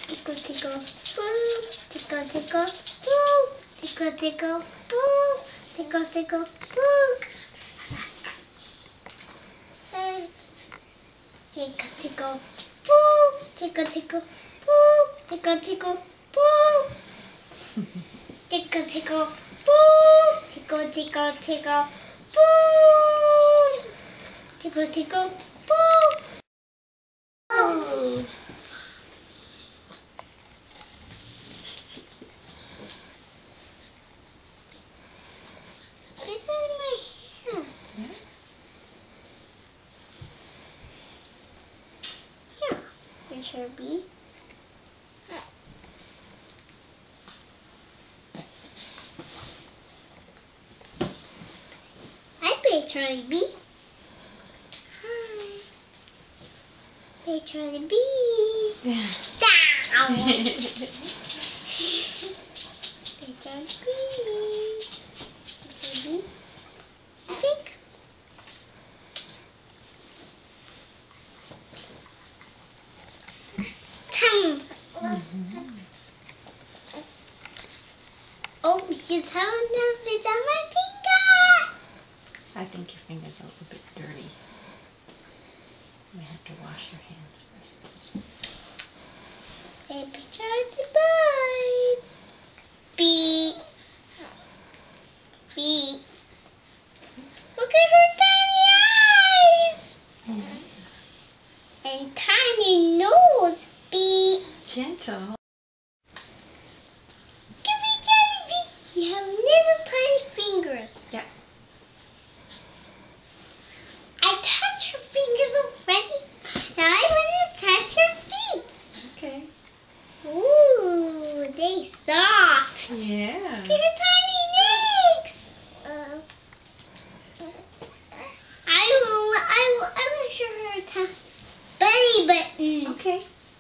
Tickle, tickle, boo. Tickle, tickle, boo. Tickle, tickle, boo. Tickle, tickle, boo. Tickle, tickle, boo. Tickle, tickle, boo. Tickle, tickle, boo. Tickle, tickle, boo. Tickle, tickle, tickle, boo. Tickle, tickle, boo. Oh. It's in my hair. Yeah. Yeah. It should be. Hi, Charlie B. Hi. Hey, Charlie B. Yeah. Down. Hey, Charlie B. Charlie B. I think. Time. Oh, he's having a bit on my finger. I think your finger's a little bit dirty. You may have to wash your hands first. Baby Charlie bye. Beep. Beep. Look at her tiny eyes. And tiny nose. Beep. Gentle. Give me Charlie B. You have little tiny fingers. Yeah. I touched her fingers already. Now I want to touch her feet. Okay. Ooh, they soft. Yeah. Look at her tiny legs. I want to show her belly button. Okay.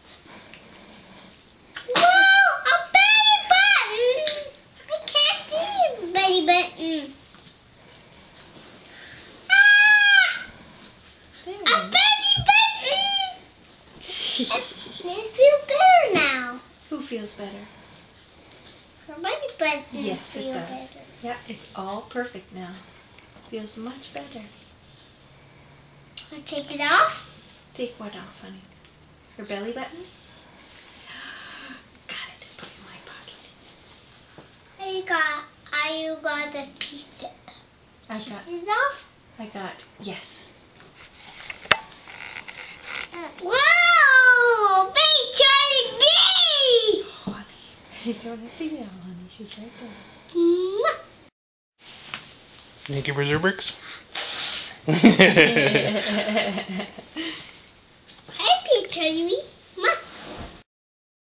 Whoa, a belly button. I can't see a belly button. A belly button! It feels better now. Who feels better? Her belly button Yes, it feels does. better. Yeah, it's all perfect now. Feels much better. I'll take it off. Take what off, honey? Your belly button? Got it. Put it in my pocket. I got the pieces. Pieces off? I got, yes. Whoa! Big Charlie B! Honey, you don't have to yell, honey. She's right there. Mwah. You give her Zerbricks? Hi, Big Charlie B. Mwah.